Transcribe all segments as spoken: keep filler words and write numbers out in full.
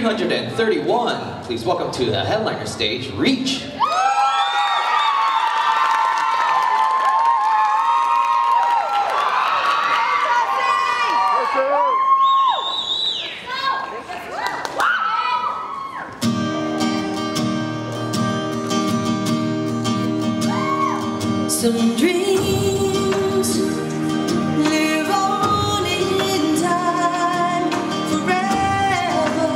hundred thirty-one. Please welcome to the headliner stage, Reach. Some dreams live on in time forever.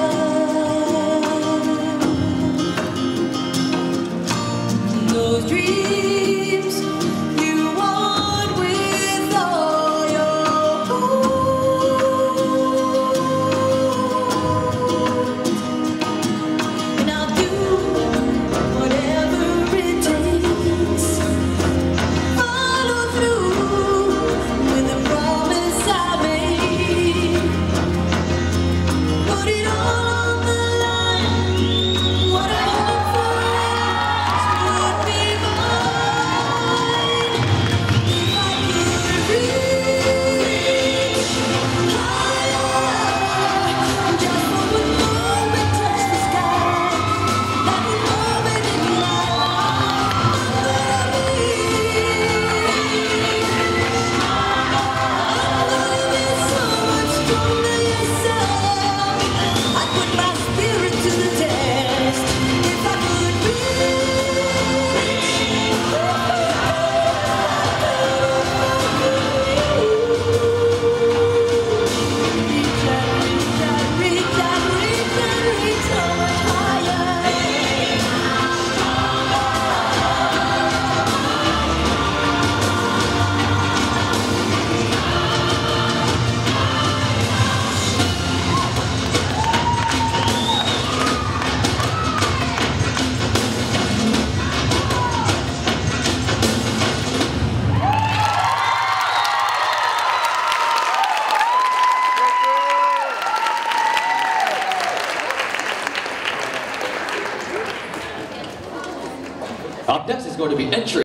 Those dreams you want with all your heart, and I'll do whatever it takes. Up next is going to be entry.